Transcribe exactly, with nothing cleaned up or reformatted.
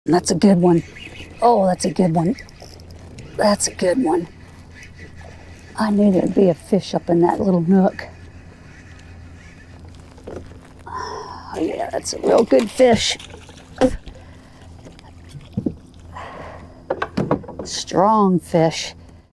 That's a good one. Oh, that's a good one. That's a good one. I knew there'd be a fish up in that little nook. Oh yeah, that's a real good fish. Strong fish.